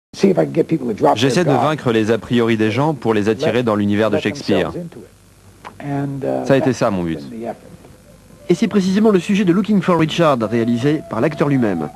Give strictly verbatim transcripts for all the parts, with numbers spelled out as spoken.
J'essaie de vaincre les a priori des gens pour les attirer dans l'univers de Shakespeare. Ça a été ça mon but. Et c'est précisément le sujet de Looking for Richard, réalisé par l'acteur lui-même.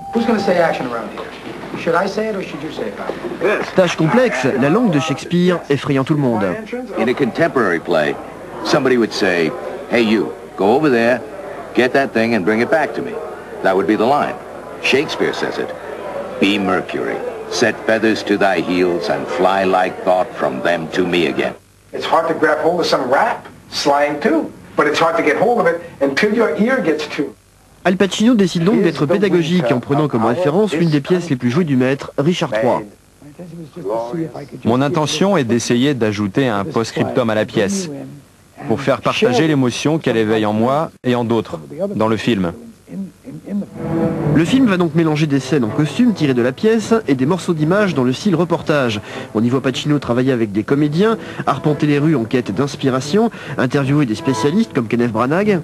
Tâche complexe, la langue de Shakespeare effrayant tout le monde. In a contemporary play, somebody would say, "Hey you, go over there, get that thing and bring it back to me." That would be the line. Shakespeare says it. Be Mercury, set feathers to thy heels and fly like thought from them to me again. It's hard to grab hold of some rap, slang too, but it's hard to get hold of it until your ear gets to. Al Pacino décide donc d'être pédagogique en prenant comme référence l'une des pièces les plus jouées du maître, Richard trois. Mon intention est d'essayer d'ajouter un post-scriptum à la pièce, pour faire partager l'émotion qu'elle éveille en moi et en d'autres, dans le film. Le film va donc mélanger des scènes en costume tirées de la pièce et des morceaux d'images dans le style reportage. On y voit Pacino travailler avec des comédiens, arpenter les rues en quête d'inspiration, interviewer des spécialistes comme Kenneth Branagh,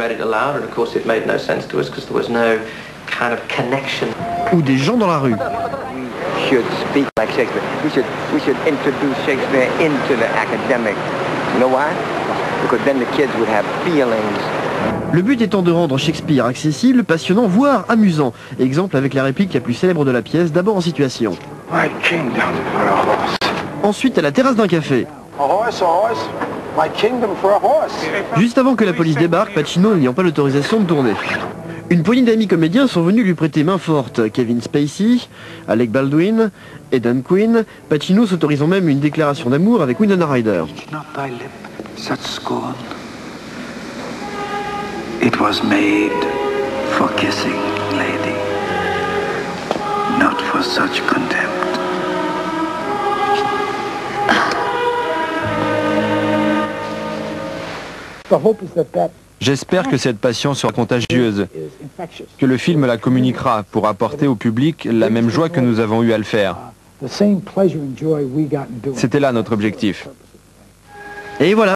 ou des gens dans la rue. Should speak like Shakespeare. We should we should introduce Shakespeare into the academic. You know why? Because then the kids would have feelings. Le but étant de rendre Shakespeare accessible, passionnant, voire amusant. Exemple avec la réplique la plus célèbre de la pièce, d'abord en situation. My kingdom for a horse. Ensuite à la terrasse d'un café. A horse, a horse. My kingdom for a horse. Juste avant que la police débarque, Pacino n'ayant pas l'autorisation de tourner. Une poignée d'amis comédiens sont venus lui prêter main forte. Kevin Spacey, Alec Baldwin, Aidan Quinn, Pacino s'autorisant même une déclaration d'amour avec Winona Ryder. Not thy lip such scorn. It was made for kissing, lady, not for such contempt. The hope is that that J'espère que cette passion sera contagieuse, que le film la communiquera pour apporter au public la même joie que nous avons eu à le faire. C'était là notre objectif. Et voilà.